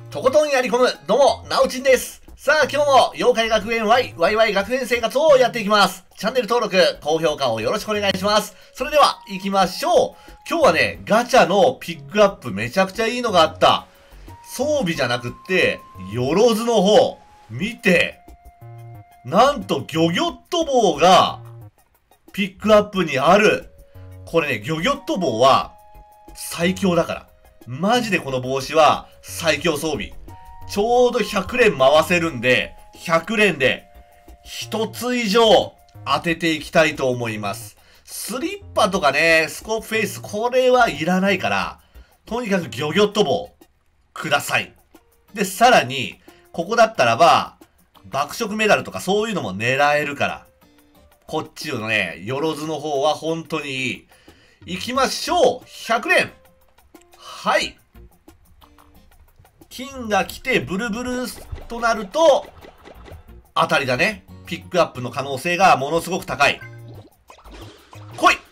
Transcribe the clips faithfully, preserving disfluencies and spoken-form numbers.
とことんやり込む、どうも、なおちんです。さあ、今日も、妖怪学園 Y、ワイワイ 学園生活をやっていきます。チャンネル登録、高評価をよろしくお願いします。それでは、行きましょう。今日はね、ガチャのピックアップめちゃくちゃいいのがあった。装備じゃなくって、よろずの方、見て。なんと、ギョギョッと棒が、ピックアップにある。これね、ギョギョッと棒は、最強だから。マジでこの帽子は最強装備。ちょうどひゃく連回せるんで、ひゃく連でひとつ以上当てていきたいと思います。スリッパとかね、スコープフェイス、これはいらないから、とにかくギョギョッと棒ください。で、さらに、ここだったらば、爆食メダルとかそういうのも狙えるから、こっちのね、よろずの方は本当にいい。行きましょう !ひゃく 連はい。金が来てブルブルとなると、当たりだね。ピックアップの可能性がものすごく高い。来い！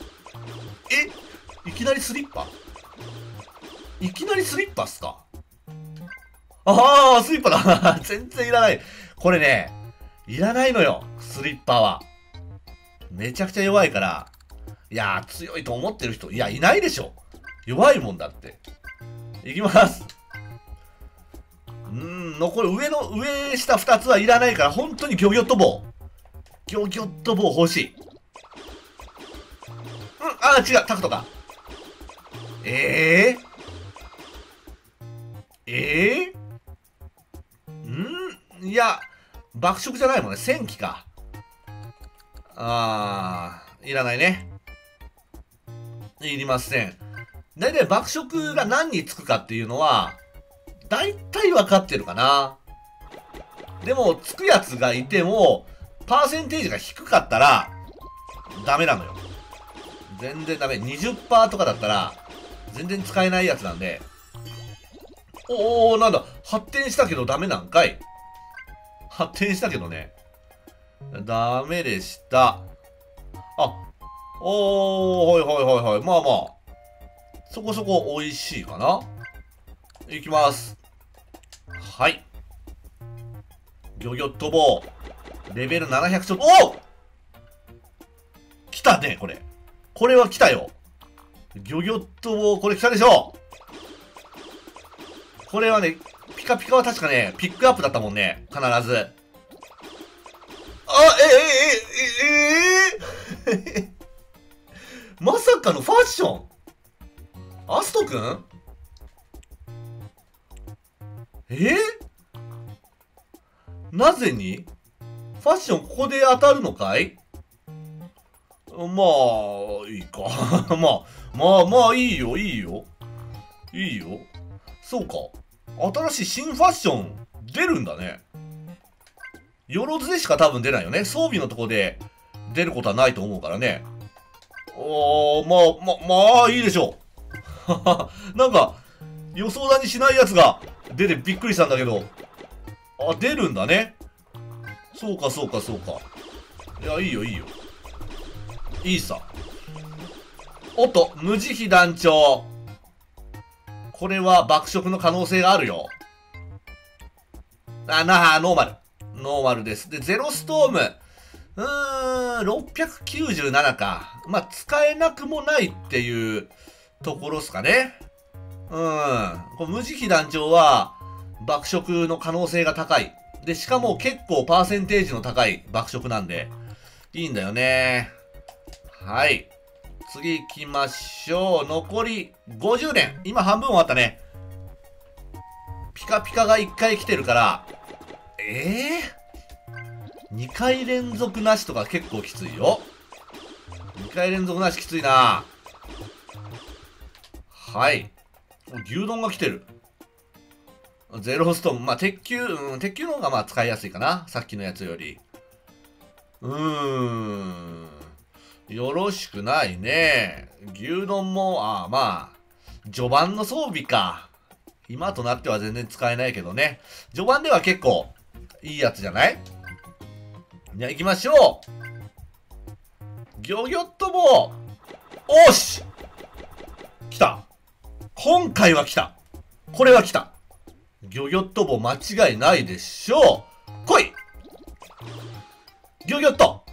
え？いきなりスリッパ？いきなりスリッパっすか？ああ、スリッパだ。全然いらない。これね、いらないのよ。スリッパは。めちゃくちゃ弱いから。いやー、強いと思ってる人、いや、いないでしょ。弱いもんだって。いきます。うーん、残り上の、上下二つはいらないから、本当にギョギョッと棒。ギョギョッと棒欲しい。うん、あー、違う、タクトか。えー、えー、んいや、爆食じゃないもんね。戦機か。あー、いらないね。いりません。だいたい爆食が何につくかっていうのは、だいたい分かってるかな。でも、つくやつがいても、パーセンテージが低かったら、ダメなのよ。全然ダメ。にじゅっパーセント とかだったら、全然使えないやつなんで。おー、なんだ。発展したけどダメなんかい。発展したけどね。ダメでした。あ、おー、はいはいはいはい。まあまあ。そこそこ美味しいかな。いきます。はい。ギョギョッと棒。レベルななひゃくちょっと。お！来たね、これ。これは来たよ。ギョギョッと棒、これ来たでしょ。これはね、ピカピカは確かね、ピックアップだったもんね。必ず。あ、え、え、え、え、え、え、まさかのファッションアストくん？え？なぜに？ファッションここで当たるのかい？まあ、いいか。まあ、まあまあ、いいよ、いいよ。いいよ。そうか。新しい新ファッション出るんだね。よろずでしか多分出ないよね。装備のとこで出ることはないと思うからね。おー、まあ、ま、まあ、いいでしょう。なんか、予想だにしないやつが出てびっくりしたんだけど。あ、出るんだね。そうか、そうか、そうか。いや、いいよ、いいよ。いいさ。おっと、無慈悲団長。これは爆食の可能性があるよ。あ、なあ、ノーマル。ノーマルです。で、ゼロストーム。うーん、ろっぴゃくきゅうじゅうななか。まあ、使えなくもないっていうところっすかね。うん。この無慈悲団長は、爆食の可能性が高い。で、しかも結構パーセンテージの高い爆食なんで、いいんだよね。はい。次行きましょう。残りごじゅう連。今半分終わったね。ピカピカがいっかい来てるから、えー、にかい連続なしとか結構きついよ。にかい連続なしきついな。はい。牛丼が来てる。ゼロストーン。まあ、鉄球、うん、鉄球の方がまあ使いやすいかな。さっきのやつより。うーん。よろしくないね。牛丼も、ああまあ、序盤の装備か。今となっては全然使えないけどね。序盤では結構いいやつじゃない？じゃあ行きましょう。ギョギョッと棒。おし！来た。今回は来た。これは来た。 ギョギョッと棒間違いないでしょう。来いギョギョッと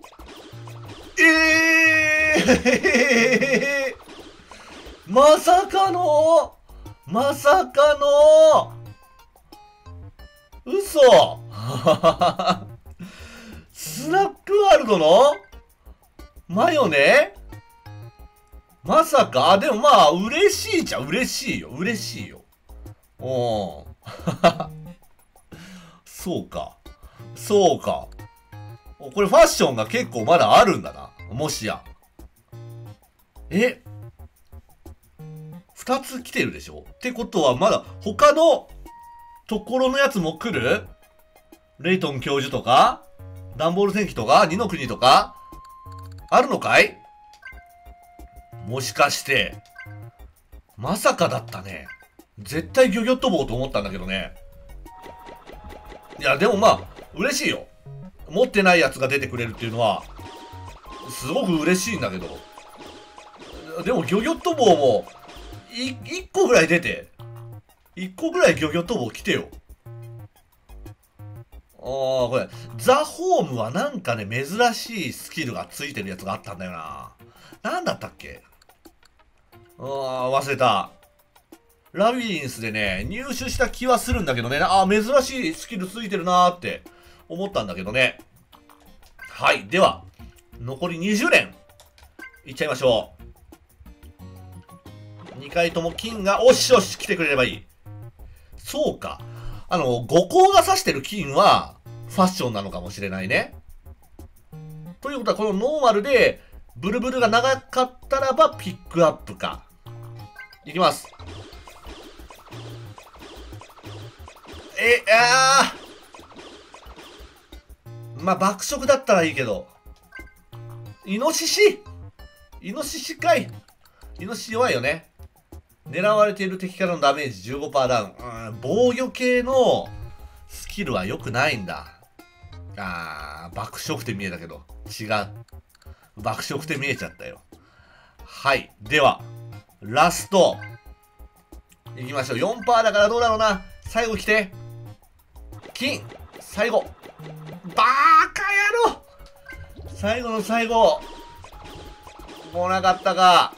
ええー、まさかのまさかの嘘スナックワールドのマヨネまさか、あ、でもまあ、嬉しいじゃん。嬉しいよ。嬉しいよ。おー。そうか。そうか。これファッションが結構まだあるんだな。もしや。え二つ来てるでしょってことはまだ他のところのやつも来る？レイトン教授とかダンボール戦記とか二の国とかあるのかい？もしかして、まさかだったね。絶対ギョギョッと棒と思ったんだけどね。いや、でもまあ、嬉しいよ。持ってないやつが出てくれるっていうのは、すごく嬉しいんだけど。でも、ギョギョッと棒も、い、一個ぐらい出て。一個ぐらいギョギョッと棒来てよ。ああ、これ、ザ・ホームはなんかね、珍しいスキルがついてるやつがあったんだよな。なんだったっけ？ああ、忘れた。ラビリンスでね、入手した気はするんだけどね、ああ、珍しいスキルついてるなーって思ったんだけどね。はい、では、残りにじゅう連いっちゃいましょう。にかいとも金が、おしおし、来てくれればいい。そうか。あの、五光が指してる金は、ファッションなのかもしれないね。ということは、このノーマルで、ブルブルが長かったらば、ピックアップか。いきます。え、あーまあ、爆食だったらいいけど。イノシシイノシシかい。イノシシ弱いよね。狙われている敵からのダメージ じゅうごパーセント ダウン。うん、防御系のスキルは良くないんだ。あー、爆食って見えたけど。違う。爆食って見えちゃったよ。はい。では、ラスト。いきましょう。よんパーセント だからどうだろうな。最後来て。金。最後。バーカ野郎最後の最後。来なかったか。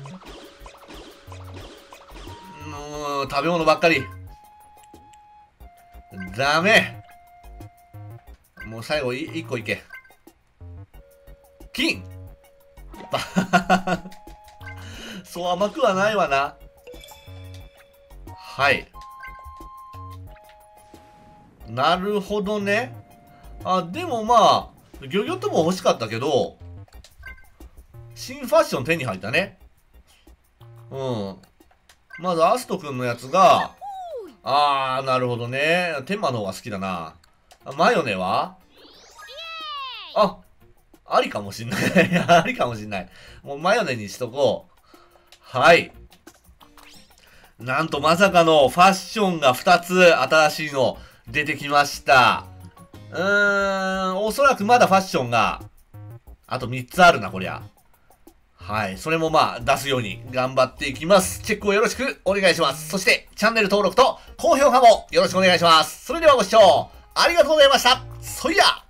うーん、食べ物ばっかり。ダメ。もう最後いいっこいけ。金バーそう甘くはないわな。はい。なるほどね。あ、でもまあ、ギョギョッとも欲しかったけど、新ファッション手に入ったね。うん。まず、アストくんのやつが、あー、なるほどね。テンマの方が好きだな。マヨネはあ、ありかもしんない。ありかもしんない。もうマヨネにしとこう。はい。なんとまさかのファッションがふたつ新しいの出てきました。うーん、おそらくまだファッションが、あとみっつあるな、こりゃ。はい。それもまあ、出すように頑張っていきます。チェックをよろしくお願いします。そして、チャンネル登録と高評価もよろしくお願いします。それではご視聴ありがとうございました。そいや